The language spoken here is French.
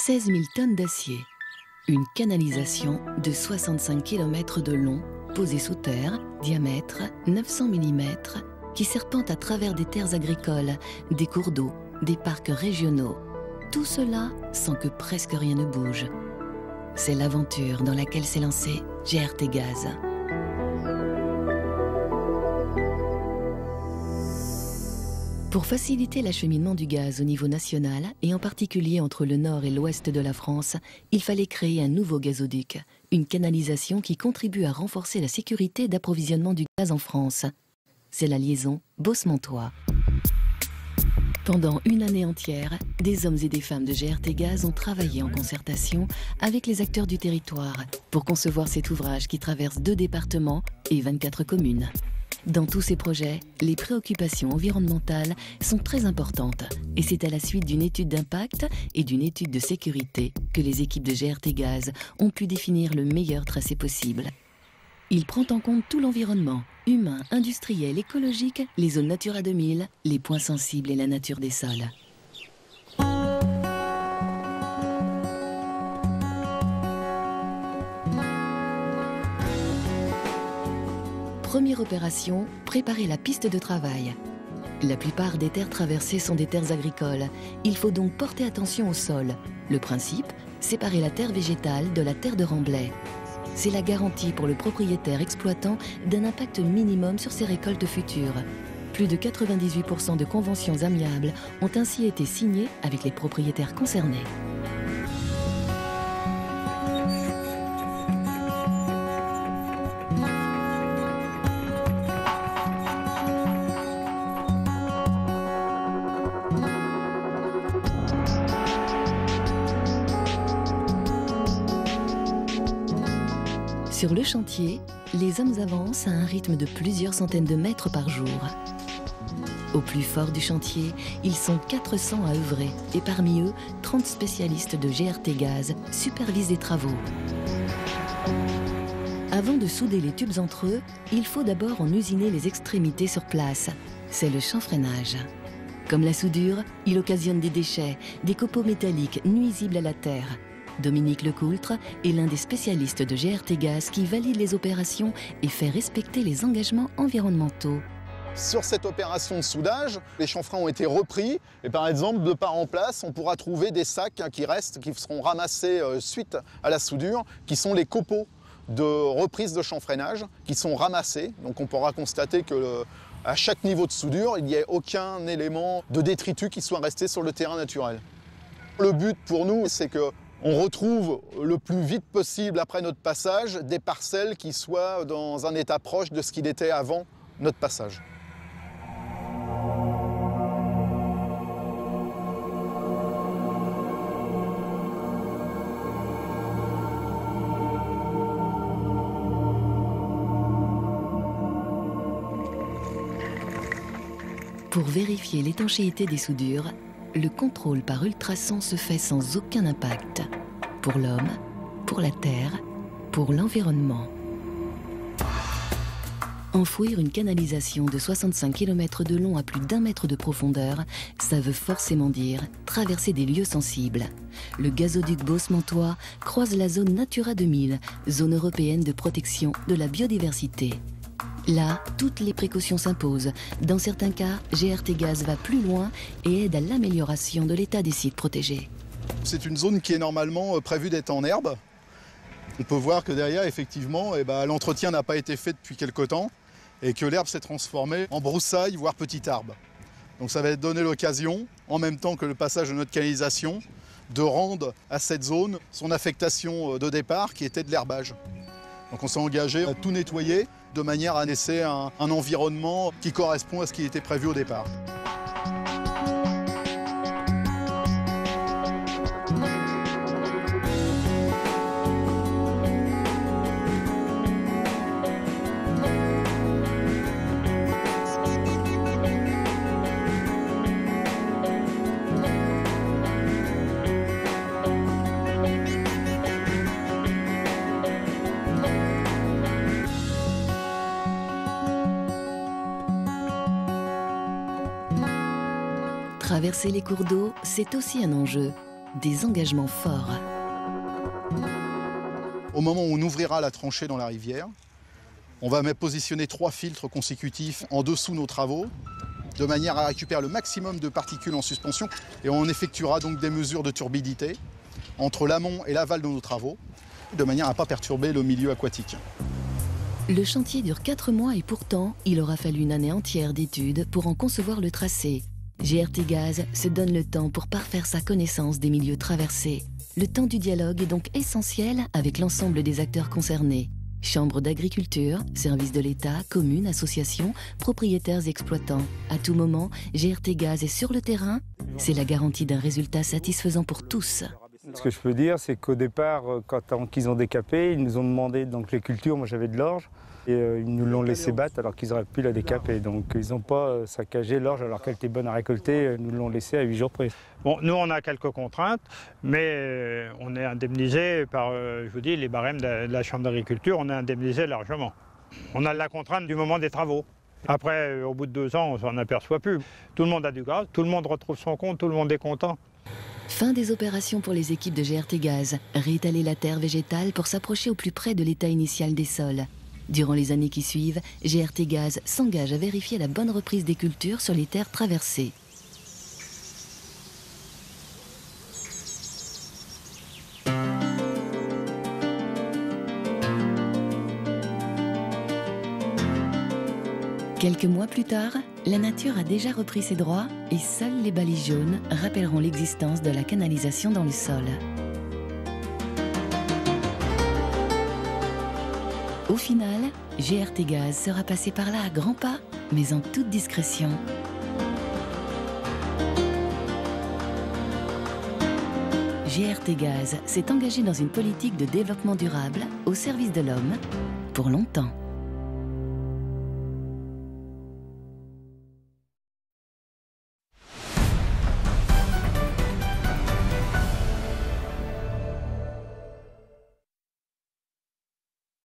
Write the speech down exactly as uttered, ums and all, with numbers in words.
seize mille tonnes d'acier. Une canalisation de soixante-cinq kilomètres de long, posée sous terre, diamètre neuf cents millimètres, qui serpente à travers des terres agricoles, des cours d'eau, des parcs régionaux. Tout cela sans que presque rien ne bouge. C'est l'aventure dans laquelle s'est lancé G R T Gaz. Pour faciliter l'acheminement du gaz au niveau national, et en particulier entre le nord et l'ouest de la France, il fallait créer un nouveau gazoduc, une canalisation qui contribue à renforcer la sécurité d'approvisionnement du gaz en France. C'est la liaison Beauce-Montois. Pendant une année entière, des hommes et des femmes de G R T Gaz ont travaillé en concertation avec les acteurs du territoire pour concevoir cet ouvrage qui traverse deux départements et vingt-quatre communes. Dans tous ces projets, les préoccupations environnementales sont très importantes et c'est à la suite d'une étude d'impact et d'une étude de sécurité que les équipes de G R T Gaz ont pu définir le meilleur tracé possible. Il prend en compte tout l'environnement, humain, industriel, écologique, les zones Natura deux mille, les points sensibles et la nature des sols. Première opération, préparer la piste de travail. La plupart des terres traversées sont des terres agricoles. Il faut donc porter attention au sol. Le principe, séparer la terre végétale de la terre de remblai. C'est la garantie pour le propriétaire exploitant d'un impact minimum sur ses récoltes futures. Plus de quatre-vingt-dix-huit pour cent de conventions amiables ont ainsi été signées avec les propriétaires concernés. Sur le chantier, les hommes avancent à un rythme de plusieurs centaines de mètres par jour. Au plus fort du chantier, ils sont quatre cents à œuvrer et parmi eux, trente spécialistes de G R T Gaz supervisent les travaux. Avant de souder les tubes entre eux, il faut d'abord en usiner les extrémités sur place. C'est le chanfreinage. Comme la soudure, il occasionne des déchets, des copeaux métalliques nuisibles à la terre. Dominique Lecoultre est l'un des spécialistes de G R T Gaz qui valide les opérations et fait respecter les engagements environnementaux. Sur cette opération de soudage, les chanfreins ont été repris et par exemple, de part en place, on pourra trouver des sacs qui restent, qui seront ramassés suite à la soudure, qui sont les copeaux de reprise de chanfreinage, qui sont ramassés. Donc on pourra constater que le, à chaque niveau de soudure, il n'y a aucun élément de détritus qui soit resté sur le terrain naturel. Le but pour nous, c'est que on retrouve le plus vite possible après notre passage des parcelles qui soient dans un état proche de ce qu'il était avant notre passage. Pour vérifier l'étanchéité des soudures, le contrôle par ultrasons se fait sans aucun impact. Pour l'homme, pour la terre, pour l'environnement. Enfouir une canalisation de soixante-cinq kilomètres de long à plus d'un mètre de profondeur, ça veut forcément dire traverser des lieux sensibles. Le gazoduc Beauce-Montois croise la zone Natura deux mille, zone européenne de protection de la biodiversité. Là, toutes les précautions s'imposent. Dans certains cas, G R T Gaz va plus loin et aide à l'amélioration de l'état des sites protégés. C'est une zone qui est normalement prévue d'être en herbe. On peut voir que derrière, effectivement, eh ben, l'entretien n'a pas été fait depuis quelque temps et que l'herbe s'est transformée en broussailles, voire petit arbre. Donc ça va donner l'occasion, en même temps que le passage de notre canalisation, de rendre à cette zone son affectation de départ qui était de l'herbage. Donc on s'est engagé à tout nettoyer de manière à laisser un, un environnement qui correspond à ce qui était prévu au départ. Traverser les cours d'eau, c'est aussi un enjeu. des engagements forts. Au moment où on ouvrira la tranchée dans la rivière, on va même positionner trois filtres consécutifs en dessous nos travaux, de manière à récupérer le maximum de particules en suspension. Et on effectuera donc des mesures de turbidité entre l'amont et l'aval de nos travaux, de manière à ne pas perturber le milieu aquatique. Le chantier dure quatre mois et pourtant, il aura fallu une année entière d'études pour en concevoir le tracé. G R T Gaz se donne le temps pour parfaire sa connaissance des milieux traversés. Le temps du dialogue est donc essentiel avec l'ensemble des acteurs concernés. Chambre d'agriculture, services de l'État, communes, associations, propriétaires exploitants. À tout moment, G R T Gaz est sur le terrain. C'est la garantie d'un résultat satisfaisant pour tous. Ce que je peux dire, c'est qu'au départ, quand ils ont décapé, ils nous ont demandé donc les cultures. Moi, j'avais de l'orge. Et euh, ils nous l'ont laissé battre alors qu'ils auraient pu la décaper. Donc ils n'ont pas euh, saccagé l'orge alors qu'elle était bonne à récolter. Euh, nous l'ont laissé à huit jours près. Bon, nous, on a quelques contraintes, mais euh, on est indemnisé par, euh, je vous dis, les barèmes de, de la Chambre d'agriculture. On est indemnisé largement. On a la contrainte du moment des travaux. Après, euh, au bout de deux ans, on s'en aperçoit plus. Tout le monde a du gaz, tout le monde retrouve son compte, tout le monde est content. Fin des opérations pour les équipes de G R T Gaz. Réétaler la terre végétale pour s'approcher au plus près de l'état initial des sols. Durant les années qui suivent, G R T Gaz s'engage à vérifier la bonne reprise des cultures sur les terres traversées. Quelques mois plus tard, la nature a déjà repris ses droits et seules les balises jaunes rappelleront l'existence de la canalisation dans le sol. Au final, G R T Gaz sera passé par là à grands pas, mais en toute discrétion. G R T Gaz s'est engagé dans une politique de développement durable au service de l'homme pour longtemps.